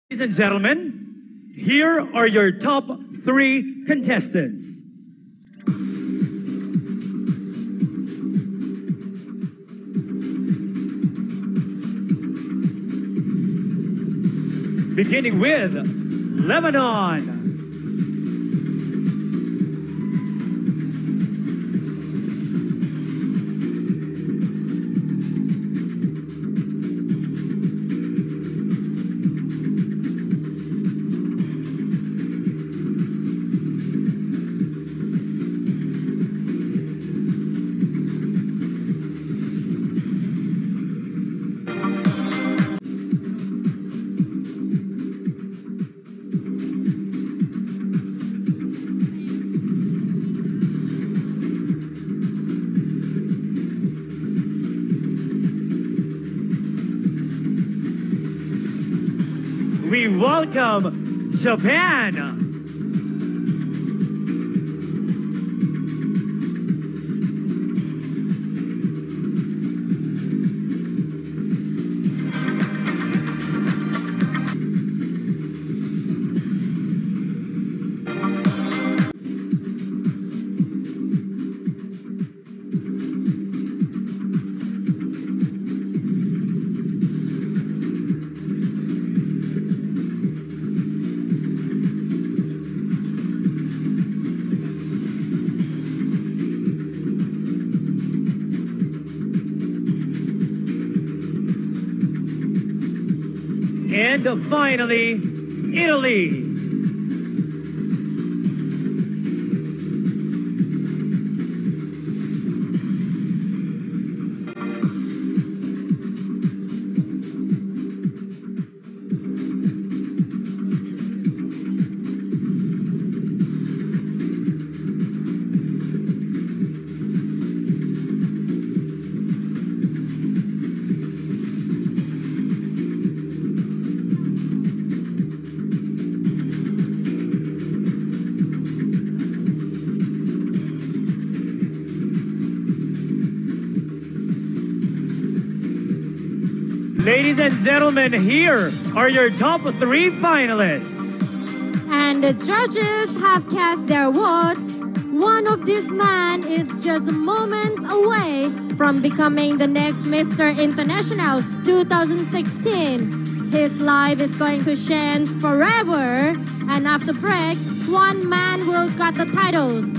Ladies and gentlemen, here are your top 3 contestants. Beginning with Lebanon. We welcome Japan. And finally, Italy. Ladies and gentlemen, here are your top 3 finalists. And the judges have cast their votes. One of these men is just moments away from becoming the next Mr. International 2016. His life is going to change forever. And after break, one man will get the titles.